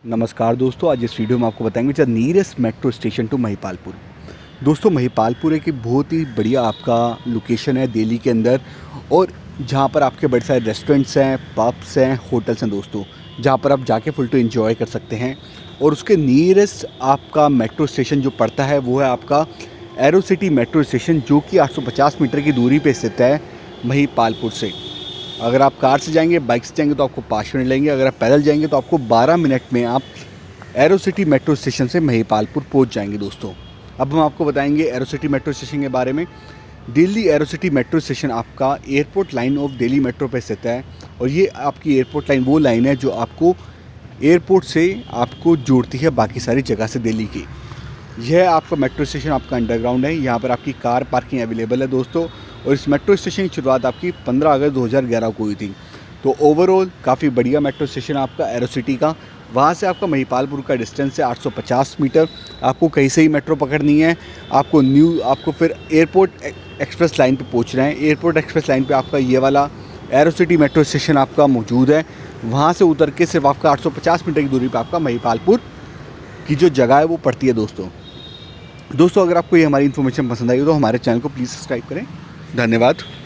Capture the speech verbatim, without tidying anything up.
नमस्कार दोस्तों, आज इस वीडियो में आपको बताएंगे the nearest metro station to Mahipalpur. दोस्तों, महिपालपुर एक बहुत ही बढ़िया आपका लोकेशन है दिल्ली के अंदर, और जहां पर आपके बड़े सारे रेस्टोरेंट्स हैं, पब्स हैं, होटल्स हैं दोस्तों, जहां पर आप जाके फुल टू एंजॉय कर सकते हैं। और उसके नियरेस्ट आपका मेट्रो स्टेशन जो पड़ता है वो है आपका एरो सिटी मेट्रो स्टेशन, जो कि आठ सौ पचास मीटर की दूरी पर स्थित है महिपालपुर से। अगर आप कार से जाएंगे, बाइक से जाएंगे तो आपको पाँच मिनट लगेंगे। अगर आप पैदल जाएंगे तो आपको बारह मिनट में आप एरो सिटी मेट्रो स्टेशन से महिपालपुर पहुंच जाएंगे दोस्तों। अब हम आपको बताएंगे एरो सिटी मेट्रो स्टेशन के बारे में। Delhi Aerocity metro station आपका airport line of Delhi metro पर स्थित है, और ये आपकी एयरपोर्ट लाइन वो लाइन है जो आपको एयरपोर्ट से आपको जोड़ती है बाकी सारी जगह से दिल्ली की। यह आपका मेट्रो स्टेशन आपका अंडरग्राउंड है, यहाँ पर आपकी कार पार्किंग अवेलेबल है दोस्तों। और इस मेट्रो स्टेशन की शुरुआत आपकी पंद्रह अगस्त दो हज़ार ग्यारह को हुई थी। तो ओवरऑल काफ़ी बढ़िया मेट्रो स्टेशन आपका एरो सिटी का। वहाँ से आपका महिपालपुर का डिस्टेंस है आठ सौ पचास मीटर। आपको कहीं से ही मेट्रो पकड़नी है, आपको न्यू आपको फिर एयरपोर्ट एक्सप्रेस लाइन पे पहुँचना है। एयरपोर्ट एक्सप्रेस लाइन पे आपका ये वाला एरो सिटी मेट्रो स्टेशन आपका मौजूद है। वहाँ से उतर के सिर्फ आपका आठ सौ पचास मीटर की दूरी पर आपका महिपालपुर की जो जगह है वो पड़ती है दोस्तों। दोस्तों, अगर आपको ये हमारी इन्फॉर्मेशन पसंद आई हो तो हमारे चैनल को प्लीज़ सब्सक्राइब करें। धन्यवाद।